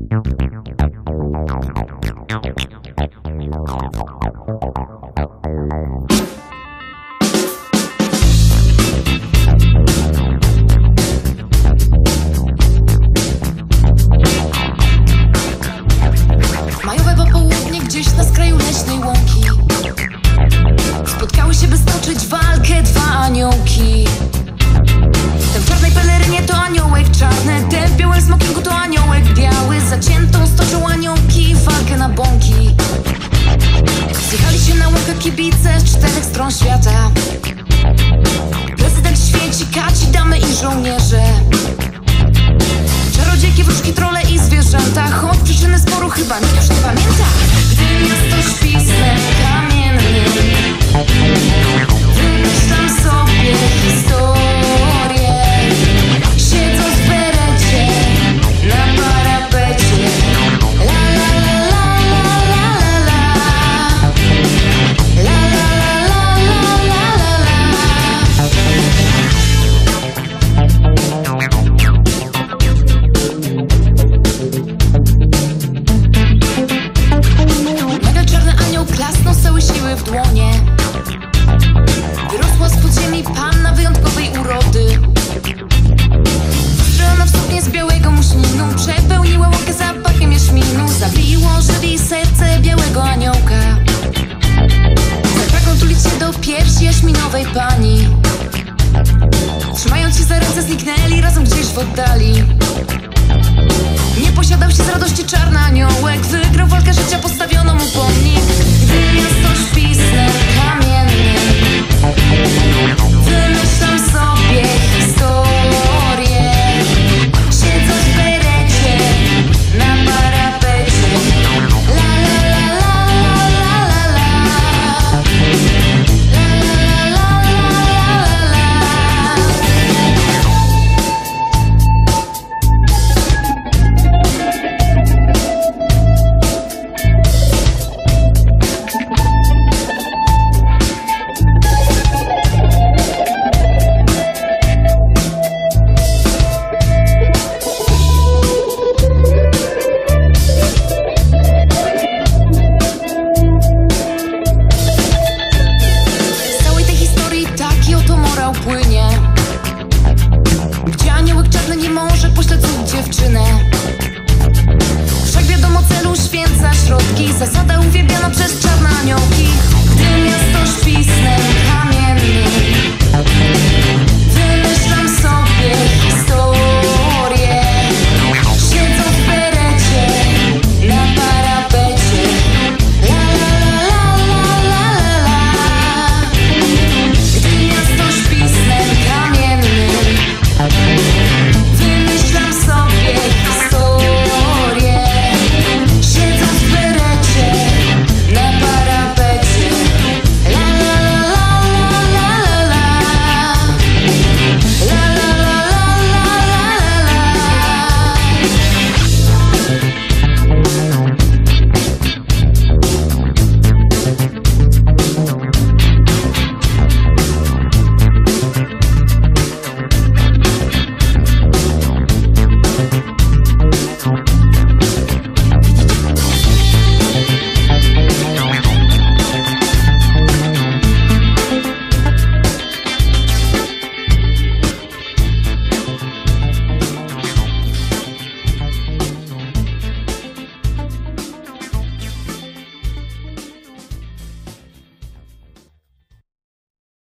Majowe popołudnie gdzieś na skraju leśnej łąki spotkały się, by stoczyć walkę dwa aniołki. Ten w czarnej pelerynie to aniołek czarny, ten w białym smokingu to aniołek biały. Zaciętą stoczą aniołki walkę na bąki. Zjechali się na łąkę kibice z czterech stron świata. Prezydent, święci, kaci, damy i żołnierze. Czarodziejki, wróżki, trole i zwierzęta. Choć przyczyny sporu chyba nikt już nie pamięta. Gdy miasto śpi snem kamiennym, wymyślam sobie historię. Siedząc w berecie na parapecie. La la la la la la la la. La la la la la la. Nagle czarny anioł klasnął całe siły w dłonie. Wyrosła z podziemi panna wyjątkowej urody. Strzelona w suknię z białego muślinu, przepełniła łąkę zapachem jaśminu. Zabiło żywi serce białego aniołka. Zapragnął tulić się do piersi jaśminowej pani. Trzymając się za ręce zniknęli razem gdzieś w oddali. Nie posiadał się z radości czarny aniołek. Wygrał walkę życia, postawiono mu pomnik. Gdy miasto śpi snem kamiennym, wymyślam sobie historię. Siedząc w berecie na parapecie. La la la la la la la la. La la la la la la. Z całej tej historii taki oto morał płynie, gdzie aniołek czarny nie może pośleć znów dziewczynę. Wszak wiadomo, celu święca środki, zasada uwielbiana przez czarne aniołki. Gdy miasto śpi snem kamiennym,